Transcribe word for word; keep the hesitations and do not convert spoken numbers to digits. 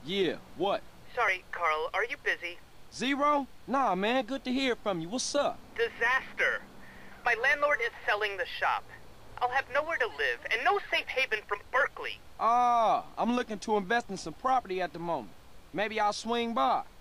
Yeah, what? Sorry, Carl, are you busy? Zero? Nah, man, good to hear from you. What's up? Disaster. My landlord is selling the shop. I'll have nowhere to live and no safe haven from Berkeley. Ah, I'm looking to invest in some property at the moment. Maybe I'll swing by.